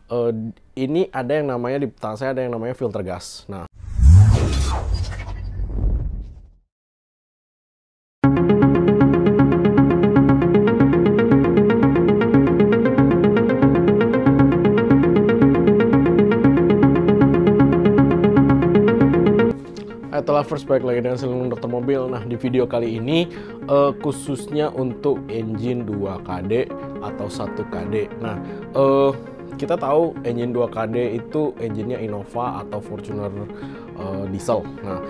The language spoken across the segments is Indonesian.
eh, ini ada yang namanya, di tangan saya ada yang namanya filter gas. Nah, itulah first balik lagi dengan Silung Dokter Mobil. Nah, di video kali ini khususnya untuk engine 2KD atau 1KD. Nah, kita tahu engine 2KD itu engine-nya Innova atau Fortuner diesel. Nah,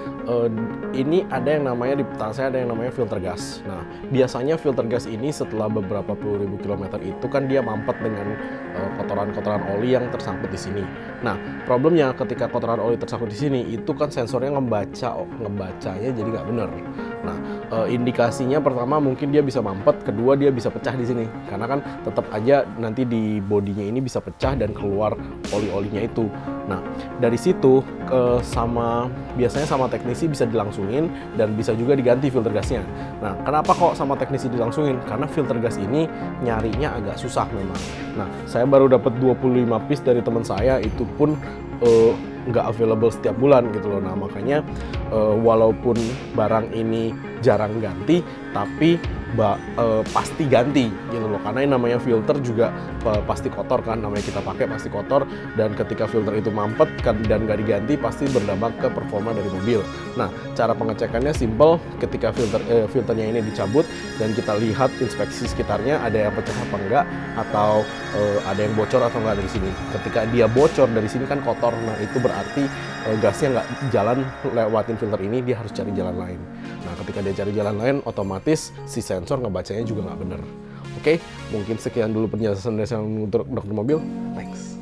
ini ada yang namanya, di tangan saya ada yang namanya filter gas. Nah, biasanya filter gas ini setelah beberapa puluh ribu kilometer itu kan dia mampet dengan kotoran-kotoran oli yang tersangkut di sini. Nah, problemnya ketika kotoran oli tersangkut di sini itu kan sensornya ngebacanya jadi nggak benar. Nah, indikasinya pertama mungkin dia bisa mampet, kedua dia bisa pecah di sini karena kan tetap aja nanti di bodinya ini bisa pecah dan keluar oli-olinya itu. Nah, dari situ biasanya sama teknisi bisa dilangsungin dan bisa juga diganti filter gasnya. Nah, kenapa kok sama teknisi dilangsungin? Karena filter gas ini nyarinya agak susah memang. Nah, saya baru dapat 25 piece dari teman saya, itu pun nggak available setiap bulan gitu loh. Nah, makanya walaupun barang ini jarang ganti, tapi pasti ganti gitu loh, karena yang namanya filter juga pasti kotor kan, namanya kita pakai pasti kotor, dan ketika filter itu mampet kan dan nggak diganti pasti berdampak ke performa dari mobil. Nah, cara pengecekannya simple, ketika filternya ini dicabut dan kita lihat inspeksi sekitarnya ada yang pecah apa enggak, atau ada yang bocor atau enggak dari sini. Ketika dia bocor dari sini kan kotor, nah itu berarti gasnya nggak jalan lewatin filter ini, dia harus cari jalan lain. Nah, ketika dia cari jalan lain, otomatis si sensor ngebacanya juga nggak bener. Oke, mungkin sekian dulu penjelasan dari saya untuk dokter mobil. Thanks.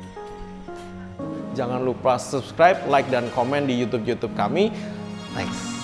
Jangan lupa subscribe, like, dan komen di YouTube kami. Thanks.